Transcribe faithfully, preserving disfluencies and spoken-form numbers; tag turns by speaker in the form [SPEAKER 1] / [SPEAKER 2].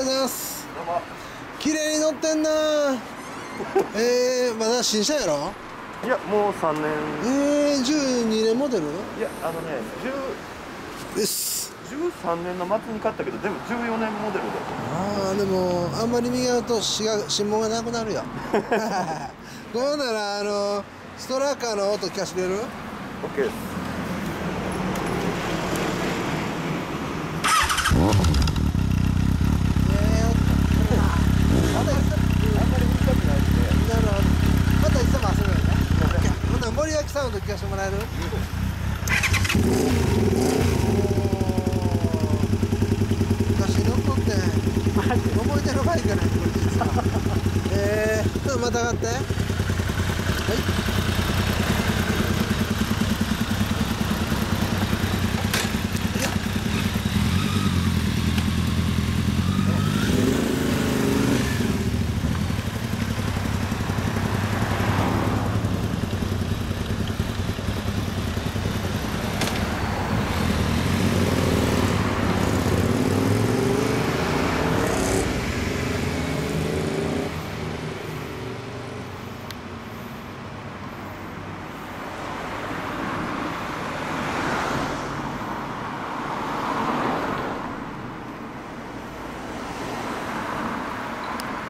[SPEAKER 1] ございます。
[SPEAKER 2] どうも。
[SPEAKER 1] 綺麗に乗ってんなえー、まだ新車やろ。
[SPEAKER 2] いや、もうさんねん。
[SPEAKER 1] えー、じゅうにねんモデル。
[SPEAKER 2] いや、あのね、
[SPEAKER 1] です。
[SPEAKER 2] じゅうさんねんの末に買ったけど、でもじゅうよねんモデルだ。
[SPEAKER 1] ああ、でもあんまり磨くと指が指紋がなくなるよどうならあのストラッカーの音聞かせてくれる？
[SPEAKER 2] OK です。
[SPEAKER 1] またいつ
[SPEAKER 2] あんまりうるさくないんで。
[SPEAKER 1] なるほど。またいつも遊ぶよね。ほんなら森脇サウンド聞かせてもらえる？昔乗っとって覚えてるバイクやないこれ実はえー、ちょっとまた上がって。はい。